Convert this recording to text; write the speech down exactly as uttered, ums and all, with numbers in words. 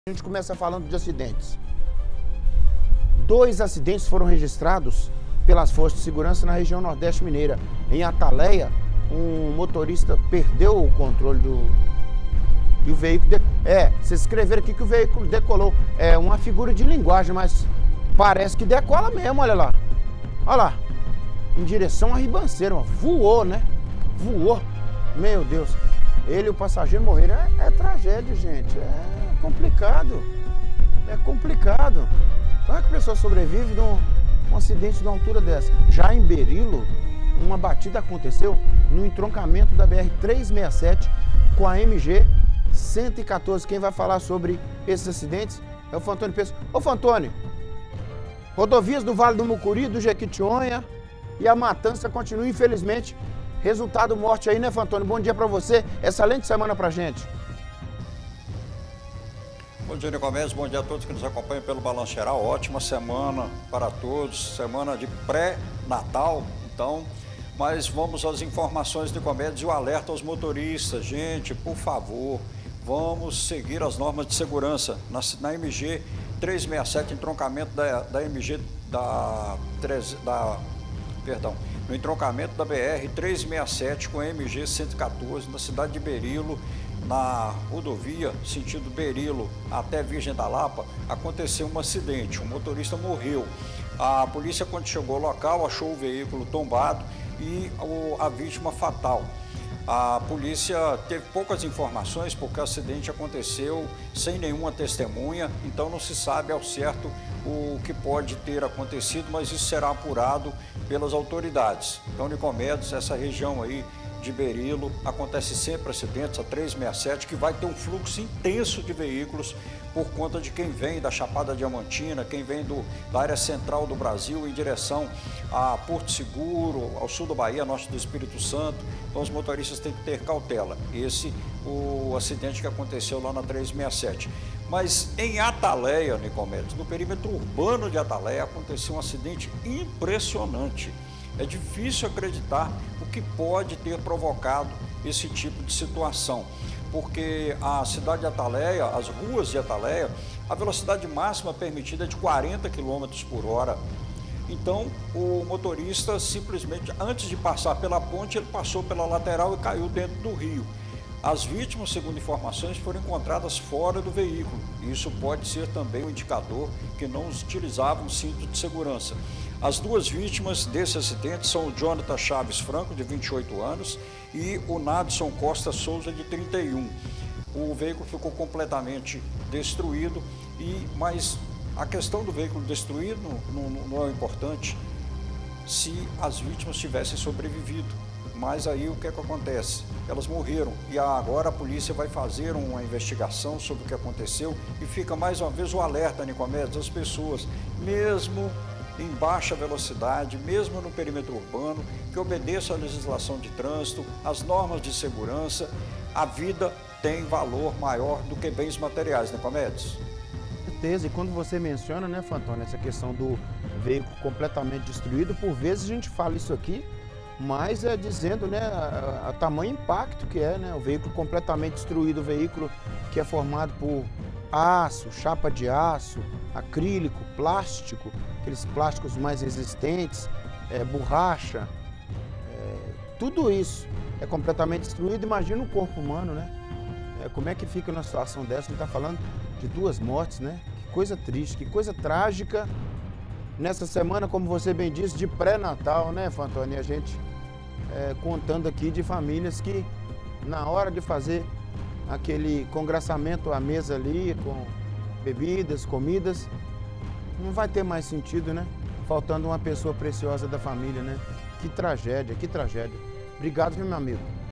A gente começa falando de acidentes. Dois acidentes foram registrados pelas forças de segurança na região Nordeste Mineira. Em Ataleia, um motorista perdeu o controle do... E o veículo... De... É, vocês escreveram aqui que o veículo decolou. É uma figura de linguagem, mas parece que decola mesmo, olha lá. Olha lá. Em direção à ribanceira, voou, né? Voou. Meu Deus. Ele e o passageiro morreram. É, é tragédia, gente. É complicado. É complicado. Como é que a pessoa sobrevive de um, um acidente de uma altura dessa? Já em Berilo, uma batida aconteceu no entroncamento da B R trezentos e sessenta e sete com a M G cento e quatorze. Quem vai falar sobre esses acidentes é o Fantônio Pessoa. Ô Fantônio, rodovias do Vale do Mucuri, do Jequitinhonha e a matança continua, infelizmente. Resultado morte aí, né, Fantônio? Bom dia pra você. Excelente semana pra gente. Bom dia, Nicomedes. Bom dia a todos que nos acompanham pelo Balanço Geral. Ótima semana para todos. Semana de pré-natal, então. Mas vamos às informações, Nicomedes, e o alerta aos motoristas. Gente, por favor, vamos seguir as normas de segurança. Na, na M G trezentos e sessenta e sete, entroncamento da, da M G da, da... Perdão. No entroncamento da B R trezentos e sessenta e sete com a M G cento e quatorze, na cidade de Berilo, na rodovia sentido Berilo até Virgem da Lapa, aconteceu um acidente, um motorista morreu. A polícia, quando chegou ao local, achou o veículo tombado e a vítima fatal. A polícia teve poucas informações porque o acidente aconteceu sem nenhuma testemunha, então não se sabe ao certo o que pode ter acontecido, mas isso será apurado pelas autoridades. Então, Nicomedes, essa região aí de Berilo, acontece sempre acidentes, a trezentos e sessenta e sete, que vai ter um fluxo intenso de veículos por conta de quem vem da Chapada Diamantina, quem vem do, da área central do Brasil em direção a Porto Seguro, ao sul da Bahia, norte do Espírito Santo. Então os motoristas têm que ter cautela. Esse o acidente que aconteceu lá na trezentos e sessenta e sete. Mas em Ataleia, Nicomedes, no perímetro urbano de Ataleia, aconteceu um acidente impressionante. É difícil acreditar o que pode ter provocado esse tipo de situação, porque a cidade de Ataleia, as ruas de Ataleia, a velocidade máxima permitida é de quarenta quilômetros por hora. Então, o motorista simplesmente, antes de passar pela ponte, ele passou pela lateral e caiu dentro do rio. As vítimas, segundo informações, foram encontradas fora do veículo. Isso pode ser também um indicador que não utilizavam cinto de segurança. As duas vítimas desse acidente são o Jonathan Chaves Franco, de vinte e oito anos, e o Nadson Costa Souza, de trinta e um. O veículo ficou completamente destruído, e, mas a questão do veículo destruído não, não, não é importante se as vítimas tivessem sobrevivido. Mas aí o que é que acontece? Elas morreram e agora a polícia vai fazer uma investigação sobre o que aconteceu e fica mais uma vez o alerta, Nicomedes, às pessoas, mesmo em baixa velocidade, mesmo no perímetro urbano, que obedeçam à legislação de trânsito, às normas de segurança. A vida tem valor maior do que bens materiais, Nicomedes. Com certeza, e quando você menciona, né, Fantônio, essa questão do veículo completamente destruído, por vezes a gente fala isso aqui, mas é dizendo, né, a, a tamanho impacto que é, né, o veículo completamente destruído, o veículo que é formado por aço, chapa de aço, acrílico, plástico, aqueles plásticos mais resistentes, é, borracha, é, tudo isso é completamente destruído. Imagina o corpo humano, né? É, como é que fica numa situação dessa? A gente está falando de duas mortes, né? Que coisa triste, que coisa trágica. Nessa semana, como você bem disse, de pré-natal, né, Fantônio? A gente é, contando aqui de famílias que, na hora de fazer aquele congraçamento à mesa ali, com bebidas, comidas, não vai ter mais sentido, né? Faltando uma pessoa preciosa da família, né? Que tragédia, que tragédia. Obrigado, meu amigo.